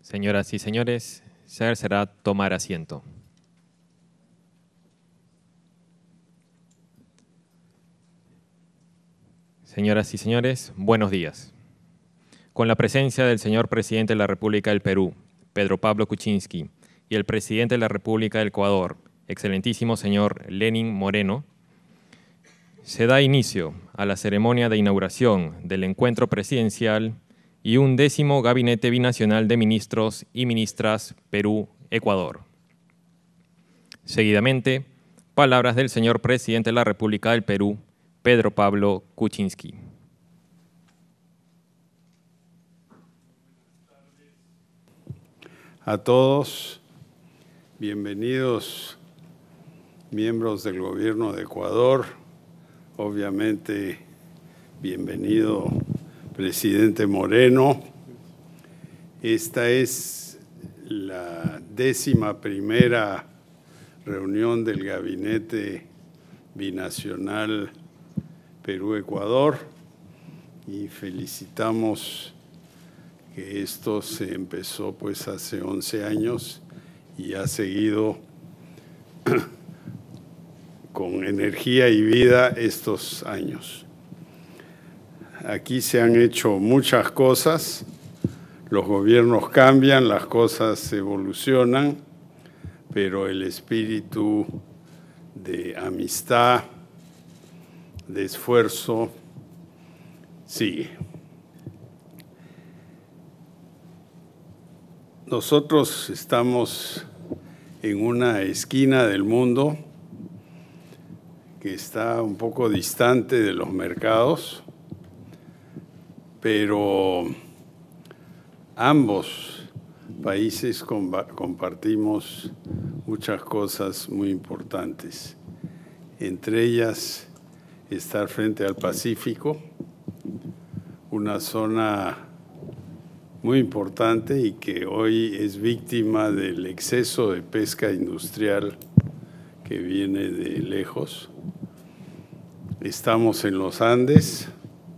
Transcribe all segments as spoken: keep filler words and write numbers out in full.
Señoras y señores, se será tomar asiento. Señoras y señores, buenos días. Con la presencia del señor Presidente de la República del Perú, Pedro Pablo Kuczynski, y el Presidente de la República del Ecuador, excelentísimo señor Lenín Moreno, se da inicio a la ceremonia de inauguración del encuentro presidencial y un décimo Gabinete Binacional de Ministros y Ministras Perú-Ecuador. Seguidamente, palabras del señor Presidente de la República del Perú, Pedro Pablo Kuczynski. A todos, bienvenidos miembros del Gobierno de Ecuador, obviamente bienvenido Presidente Moreno. Esta es la décima primera reunión del Gabinete Binacional Perú-Ecuador y felicitamos que esto se empezó pues hace once años y ha seguido con energía y vida estos años. Aquí se han hecho muchas cosas, los gobiernos cambian, las cosas evolucionan, pero el espíritu de amistad, de esfuerzo, sigue. Nosotros estamos en una esquina del mundo que está un poco distante de los mercados, pero ambos países compartimos muchas cosas muy importantes. Entre ellas, estar frente al Pacífico, una zona muy importante y que hoy es víctima del exceso de pesca industrial que viene de lejos. Estamos en los Andes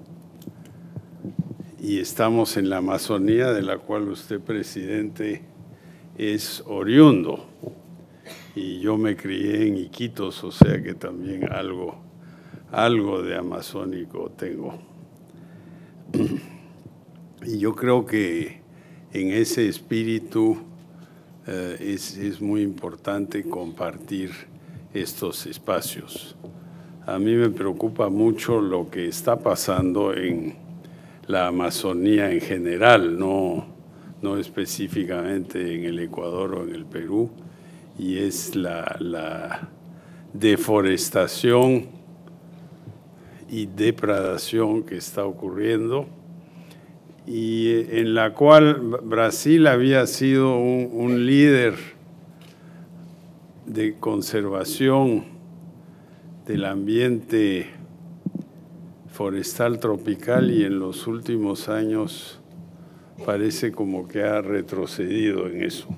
y estamos en la Amazonía, de la cual usted, presidente, es oriundo. Y yo me crié en Iquitos, o sea que también algo, algo de amazónico tengo. Y yo creo que en ese espíritu eh, es, es muy importante compartir estos espacios. A mí me preocupa mucho lo que está pasando en la Amazonía en general, no, no específicamente en el Ecuador o en el Perú, y es la, la deforestación y depredación que está ocurriendo, y en la cual Brasil había sido un, un líder de conservación del ambiente forestal tropical y en los últimos años parece como que ha retrocedido en eso.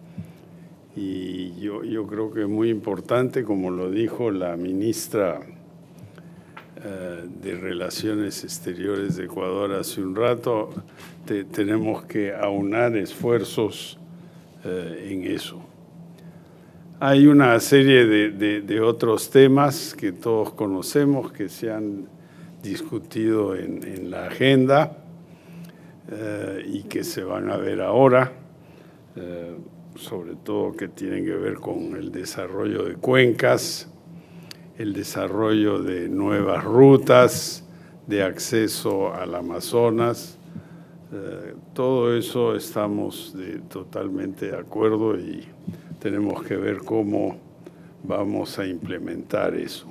Y yo, yo creo que es muy importante, como lo dijo la ministra eh, de Relaciones Exteriores de Ecuador hace un rato, te, tenemos que aunar esfuerzos eh, en eso. Hay una serie de, de, de otros temas que todos conocemos que se han discutido en, en la agenda eh, y que se van a ver ahora, eh, sobre todo que tienen que ver con el desarrollo de cuencas, el desarrollo de nuevas rutas de acceso al Amazonas. Eh, todo eso estamos de, totalmente de acuerdo y tenemos que ver cómo vamos a implementar eso.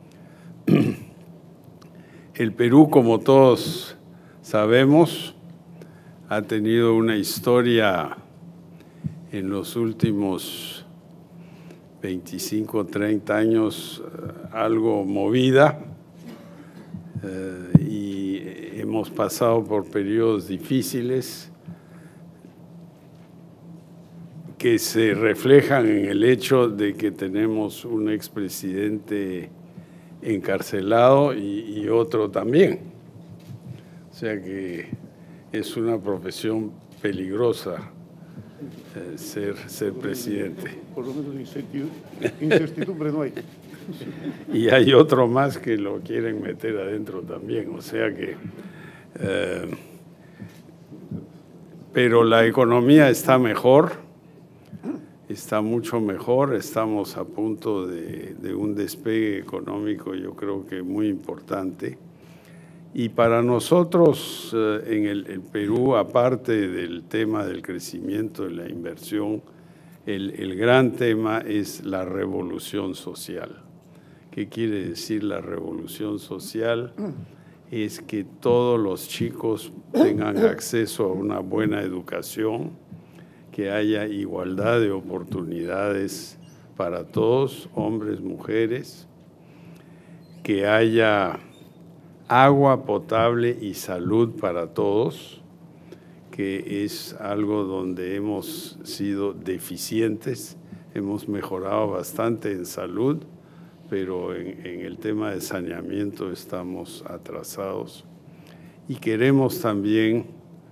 El Perú, como todos sabemos, ha tenido una historia en los últimos veinticinco, treinta años algo movida eh, y hemos pasado por periodos difíciles que se reflejan en el hecho de que tenemos un expresidente encarcelado y, y otro también. O sea que es una profesión peligrosa eh, ser, ser presidente. Por lo menos incertidumbre no hay. Y hay otro más que lo quieren meter adentro también, o sea que... Eh, pero la economía está mejor, está mucho mejor, estamos a punto de, de un despegue económico, yo creo que muy importante. Y para nosotros eh, en el, el Perú, aparte del tema del crecimiento de la inversión, el, el gran tema es la revolución social. ¿Qué quiere decir la revolución social? Es que todos los chicos tengan acceso a una buena educación, que haya igualdad de oportunidades para todos, hombres, mujeres, que haya agua potable y salud para todos, que es algo donde hemos sido deficientes, hemos mejorado bastante en salud, pero en, en el tema de saneamiento estamos atrasados. Y queremos también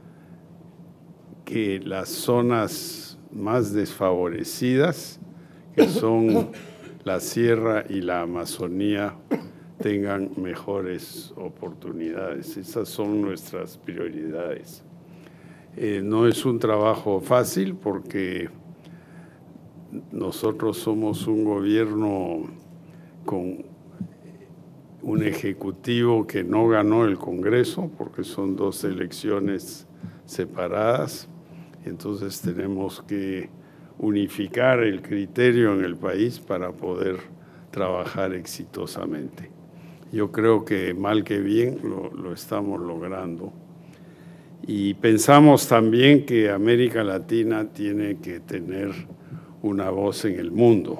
que las zonas más desfavorecidas, que son la sierra y la Amazonía, tengan mejores oportunidades. Esas son nuestras prioridades. Eh, no es un trabajo fácil porque nosotros somos un gobierno con un ejecutivo que no ganó el Congreso porque son dos elecciones separadas. Entonces tenemos que unificar el criterio en el país para poder trabajar exitosamente. Yo creo que mal que bien lo, lo estamos logrando. Y pensamos también que América Latina tiene que tener una voz en el mundo.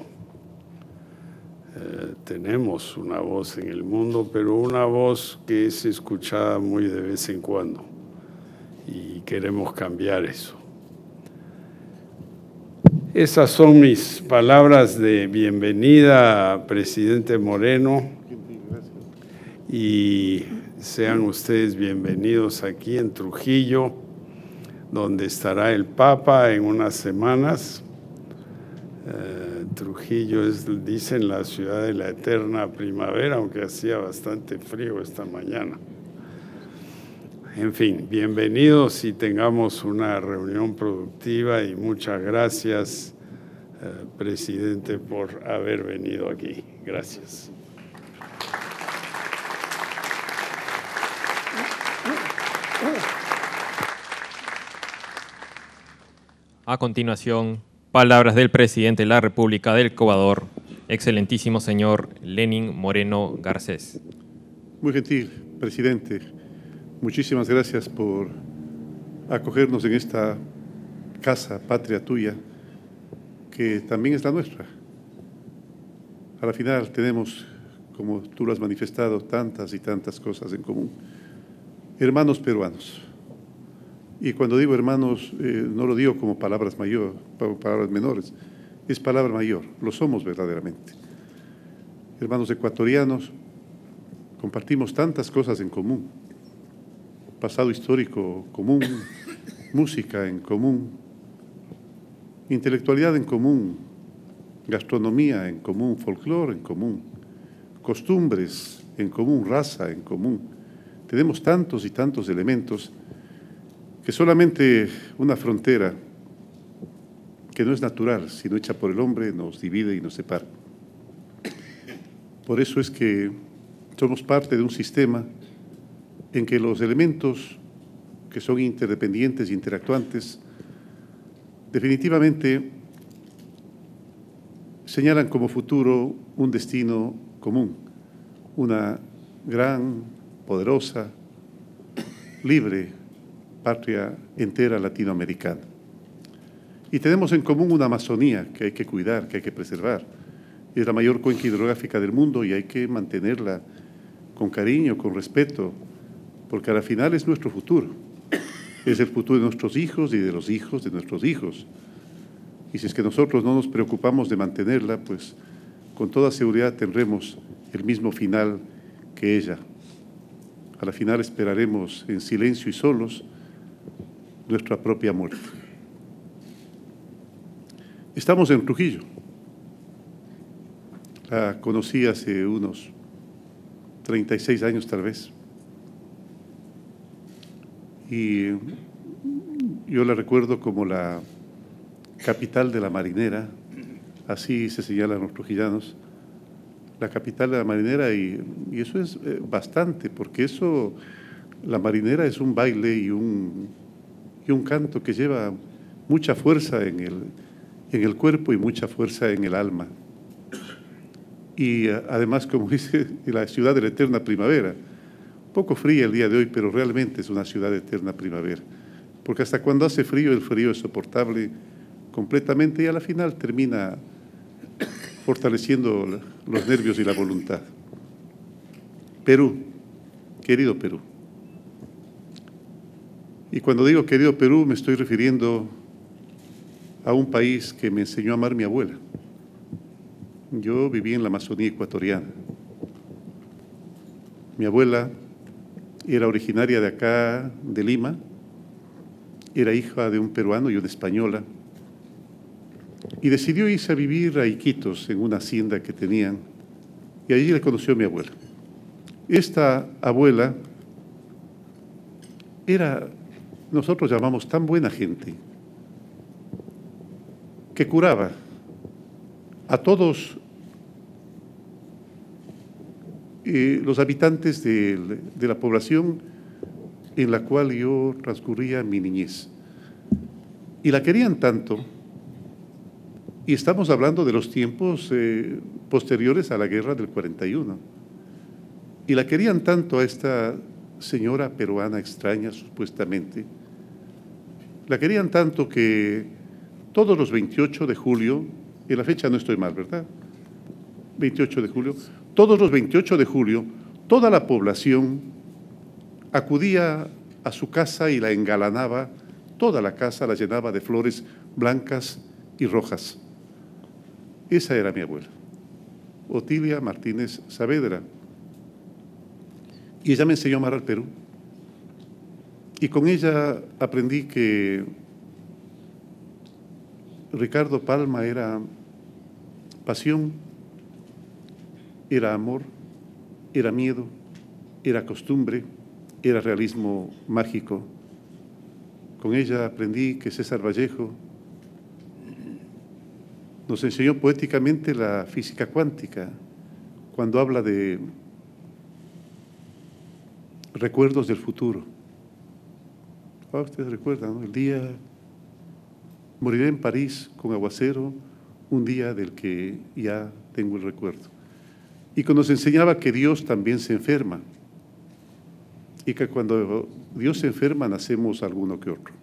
Eh, tenemos una voz en el mundo, pero una voz que es escuchada muy de vez en cuando. Y queremos cambiar eso. Esas son mis palabras de bienvenida, presidente Moreno. Y sean ustedes bienvenidos aquí en Trujillo, donde estará el Papa en unas semanas. Eh, Trujillo es, dicen, la ciudad de la eterna primavera, aunque hacía bastante frío esta mañana. En fin, bienvenidos y tengamos una reunión productiva y muchas gracias, eh, presidente, por haber venido aquí. Gracias. A continuación, palabras del presidente de la República del Ecuador, excelentísimo señor Lenín Moreno Garcés. Muy gentil, presidente. Muchísimas gracias por acogernos en esta casa, patria tuya, que también es la nuestra. A la final tenemos, como tú lo has manifestado, tantas y tantas cosas en común. Hermanos peruanos. Y cuando digo hermanos, eh, no lo digo como palabras mayor, palabras menores, es palabra mayor, lo somos verdaderamente. Hermanos ecuatorianos, compartimos tantas cosas en común, pasado histórico común, música en común, intelectualidad en común, gastronomía en común, folclore en común, costumbres en común, raza en común. Tenemos tantos y tantos elementos que solamente una frontera que no es natural, sino hecha por el hombre, nos divide y nos separa. Por eso es que somos parte de un sistema en que los elementos que son interdependientes e interactuantes definitivamente señalan como futuro un destino común, una gran, poderosa, libre patria entera latinoamericana. Y tenemos en común una Amazonía que hay que cuidar, que hay que preservar. Es la mayor cuenca hidrográfica del mundo y hay que mantenerla con cariño, con respeto, porque al final es nuestro futuro. Es el futuro de nuestros hijos y de los hijos de nuestros hijos. Y si es que nosotros no nos preocupamos de mantenerla, pues con toda seguridad tendremos el mismo final que ella. A la final esperaremos en silencio y solos nuestra propia muerte. Estamos en Trujillo. La conocí hace unos treinta y seis años tal vez. Y yo la recuerdo como la capital de la marinera, así se señalan los trujillanos, la capital de la marinera, y, y eso es eh, bastante, porque eso, la marinera es un baile y un, y un canto que lleva mucha fuerza en el, en el cuerpo y mucha fuerza en el alma. Y además, como dice, la ciudad de la eterna primavera, poco fría el día de hoy, pero realmente es una ciudad de eterna primavera, porque hasta cuando hace frío, el frío es soportable completamente y a la final termina fortaleciendo los nervios y la voluntad. Perú, querido Perú. Y cuando digo querido Perú, me estoy refiriendo a un país que me enseñó a amar mi abuela. Yo viví en la Amazonía ecuatoriana. Mi abuela era originaria de acá, de Lima, era hija de un peruano y una española, y decidió irse a vivir a Iquitos, en una hacienda que tenían, y allí le conoció a mi abuela. Esta abuela era, nosotros llamamos, tan buena gente, que curaba a todos eh, los habitantes de, de la población en la cual yo transcurría mi niñez. Y la querían tanto, y estamos hablando de los tiempos eh, posteriores a la guerra del cuarenta y uno, y la querían tanto a esta señora peruana extraña, supuestamente, la querían tanto que todos los veintiocho de julio, en la fecha no estoy mal, ¿verdad? veintiocho de julio, todos los veintiocho de julio, toda la población acudía a su casa y la engalanaba, toda la casa la llenaba de flores blancas y rojas. Esa era mi abuela, Otilia Martínez Saavedra. Y ella me enseñó a amar al Perú. Y con ella aprendí que Ricardo Palma era pasión, era amor, era miedo, era costumbre, era realismo mágico. Con ella aprendí que César Vallejo nos enseñó poéticamente la física cuántica, cuando habla de recuerdos del futuro. Ah, ustedes recuerdan, ¿no? El día, moriré en París con aguacero, un día del que ya tengo el recuerdo. Y cuando nos enseñaba que Dios también se enferma, y que cuando Dios se enferma nacemos alguno que otro.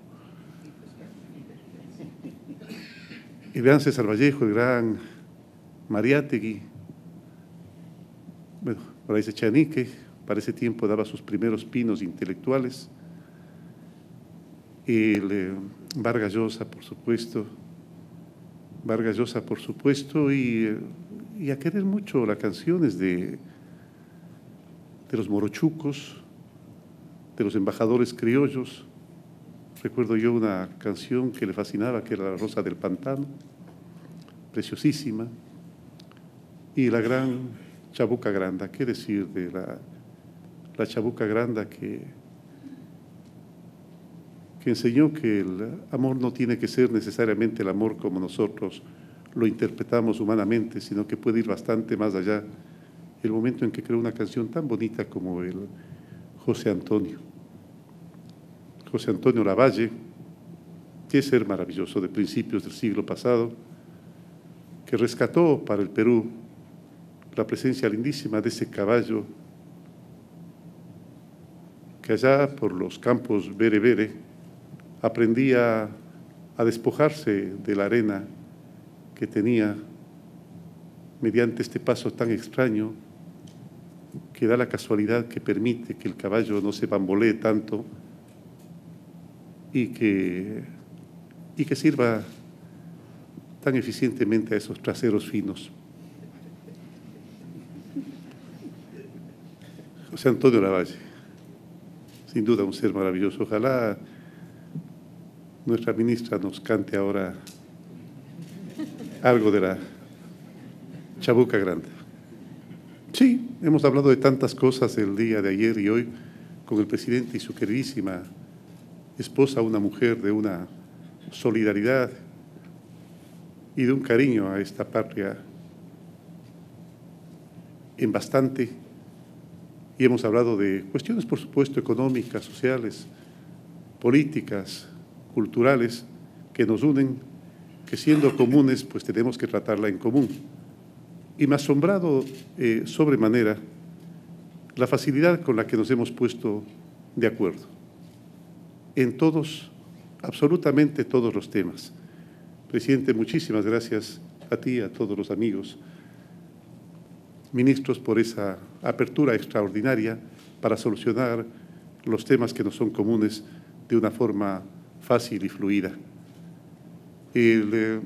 El gran César Vallejo, el gran Mariátegui, bueno, por ahí se Chanique, para ese tiempo daba sus primeros pinos intelectuales, el eh, Vargas Llosa, por supuesto, Vargas Llosa, por supuesto, y, eh, y a querer mucho las canciones de, de los morochucos, de los embajadores criollos. Recuerdo yo una canción que le fascinaba, que era La Rosa del Pantano, preciosísima, y la gran Chabuca Granda. ¿Qué decir de la, la Chabuca Granda que, que enseñó que el amor no tiene que ser necesariamente el amor como nosotros lo interpretamos humanamente, sino que puede ir bastante más allá? El momento en que creó una canción tan bonita como el José Antonio. José Antonio Lavalle, qué ser maravilloso de principios del siglo pasado, que rescató para el Perú la presencia lindísima de ese caballo que allá por los campos Bere Bere aprendía a despojarse de la arena que tenía mediante este paso tan extraño que da la casualidad que permite que el caballo no se bambolee tanto y que, y que sirva tan eficientemente a esos traseros finos. José Antonio Lavalle, sin duda un ser maravilloso. Ojalá nuestra ministra nos cante ahora algo de la Chabuca Grande. Sí, hemos hablado de tantas cosas el día de ayer y hoy con el presidente y su queridísima esposa, una mujer de una solidaridad y de un cariño a esta patria en bastante. Y hemos hablado de cuestiones, por supuesto, económicas, sociales, políticas, culturales, que nos unen, que siendo comunes, pues tenemos que tratarla en común. Y me ha asombrado eh, sobremanera la facilidad con la que nos hemos puesto de acuerdo en todos, absolutamente todos los temas. Presidente, muchísimas gracias a ti, a todos los amigos, ministros, por esa apertura extraordinaria para solucionar los temas que nos son comunes de una forma fácil y fluida. El, eh,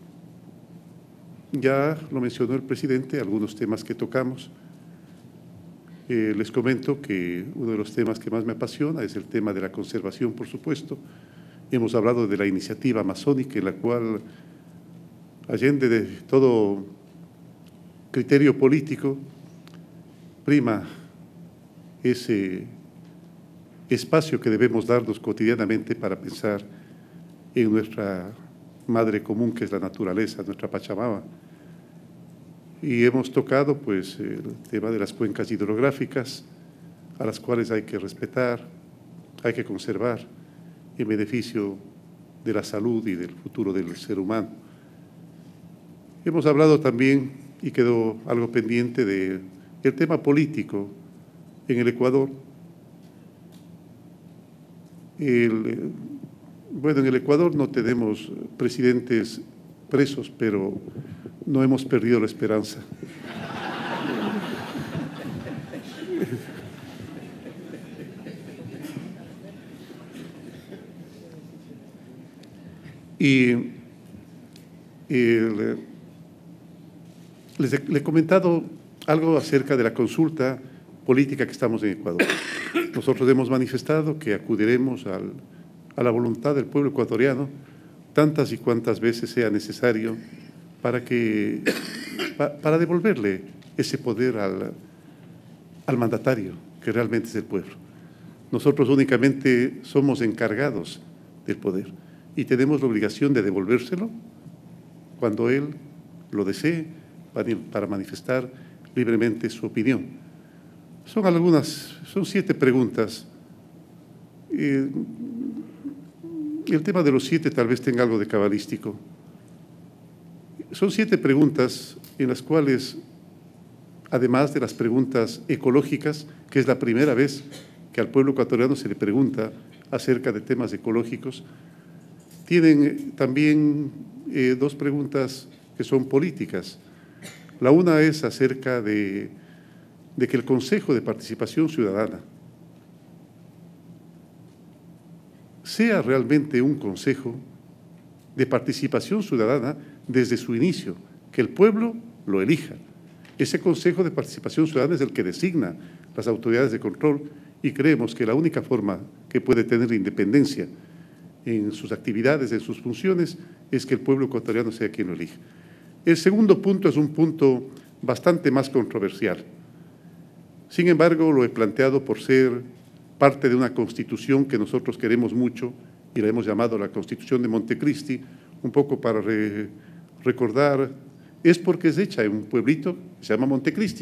ya lo mencionó el presidente, algunos temas que tocamos. Eh, les comento que uno de los temas que más me apasiona es el tema de la conservación, por supuesto. Hemos hablado de la iniciativa amazónica, en la cual, allende de todo criterio político, prima ese espacio que debemos darnos cotidianamente para pensar en nuestra madre común, que es la naturaleza, nuestra Pachamama. Y hemos tocado pues el tema de las cuencas hidrográficas, a las cuales hay que respetar, hay que conservar en beneficio de la salud y del futuro del ser humano. Hemos hablado también, y quedó algo pendiente, de el tema político en el Ecuador. El, bueno, en el Ecuador no tenemos presidentes presos, pero no hemos perdido la esperanza. Y el, les he, le he comentado algo acerca de la consulta política que estamos en Ecuador. Nosotros hemos manifestado que acudiremos al, a la voluntad del pueblo ecuatoriano tantas y cuantas veces sea necesario para, que, pa, para devolverle ese poder al, al mandatario, que realmente es el pueblo. Nosotros únicamente somos encargados del poder y tenemos la obligación de devolvérselo cuando él lo desee, para manifestar libremente su opinión. Son algunas, son siete preguntas. Eh, el tema de los siete tal vez tenga algo de cabalístico. Son siete preguntas en las cuales, además de las preguntas ecológicas, que es la primera vez que al pueblo ecuatoriano se le pregunta acerca de temas ecológicos, tienen también eh, dos preguntas que son políticas. La una es acerca de, de que el Consejo de Participación Ciudadana sea realmente un consejo de participación ciudadana desde su inicio, que el pueblo lo elija. Ese Consejo de Participación Ciudadana es el que designa las autoridades de control y creemos que la única forma que puede tener independencia en sus actividades, en sus funciones, es que el pueblo ecuatoriano sea quien lo elija. El segundo punto es un punto bastante más controversial. Sin embargo, lo he planteado por ser parte de una constitución que nosotros queremos mucho y la hemos llamado la Constitución de Montecristi, un poco para re, recordar, es porque es hecha en un pueblito que se llama Montecristi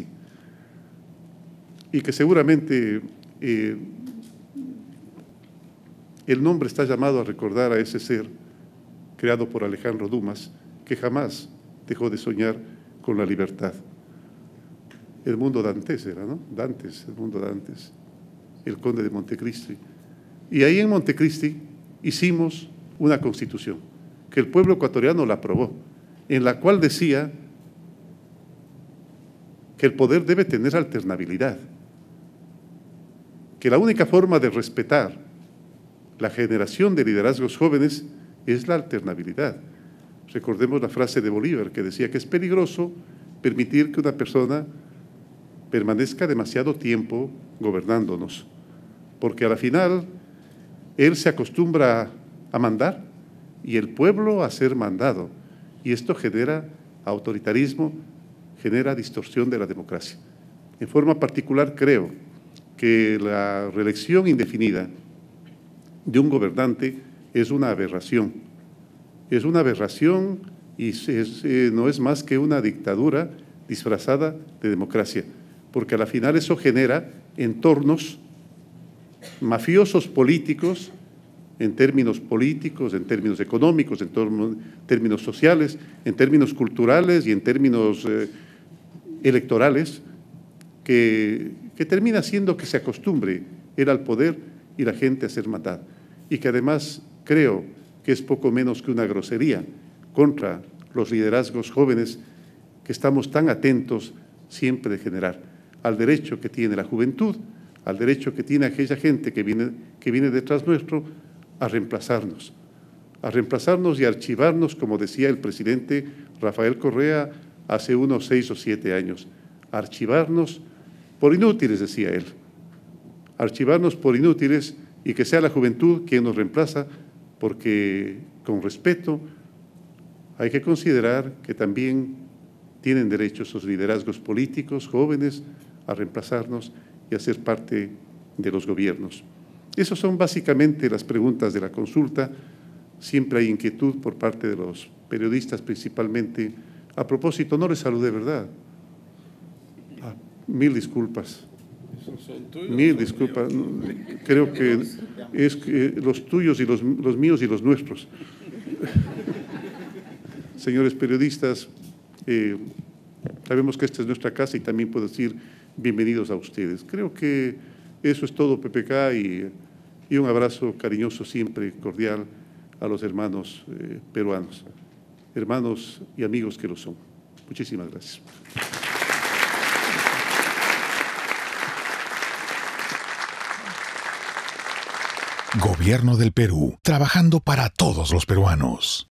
y que seguramente eh, el nombre está llamado a recordar a ese ser creado por Alejandro Dumas, que jamás dejó de soñar con la libertad. El mundo dantes era, ¿no? Dantes, el mundo Dantes, el conde de Montecristi. Y ahí en Montecristi hicimos una constitución, que el pueblo ecuatoriano la aprobó, en la cual decía que el poder debe tener alternabilidad, que la única forma de respetar la generación de liderazgos jóvenes es la alternabilidad. Recordemos la frase de Bolívar que decía que es peligroso permitir que una persona permanezca demasiado tiempo gobernándonos, porque a la final él se acostumbra a mandar y el pueblo a ser mandado. Y esto genera autoritarismo, genera distorsión de la democracia. En forma particular, creo que la reelección indefinida de un gobernante es una aberración. Es una aberración y es, eh, no es más que una dictadura disfrazada de democracia, porque a la final eso genera entornos mafiosos políticos, en términos políticos, en términos económicos, en términos sociales, en términos culturales y en términos eh, electorales, que, que termina haciendo que se acostumbre ir al poder y la gente a ser matada. Y que además creo que es poco menos que una grosería contra los liderazgos jóvenes que estamos tan atentos siempre de generar, al derecho que tiene la juventud, al derecho que tiene aquella gente que viene, que viene detrás nuestro a reemplazarnos, a reemplazarnos y a archivarnos, como decía el presidente Rafael Correa hace unos seis o siete años, a archivarnos por inútiles, decía él, archivarnos por inútiles y que sea la juventud quien nos reemplaza, porque con respeto hay que considerar que también tienen derecho esos liderazgos políticos jóvenes a reemplazarnos y a ser parte de los gobiernos. Esas son básicamente las preguntas de la consulta. Siempre hay inquietud por parte de los periodistas principalmente. A propósito, no les saludé, ¿verdad? Ah, mil disculpas. Mil disculpas. Creo que es que los tuyos y los, los míos y los nuestros. Señores periodistas, eh, sabemos que esta es nuestra casa y también puedo decir bienvenidos a ustedes. Creo que eso es todo, P P K, y, y un abrazo cariñoso siempre, cordial, a los hermanos eh, peruanos, hermanos y amigos que lo son. Muchísimas gracias. Gobierno del Perú, trabajando para todos los peruanos.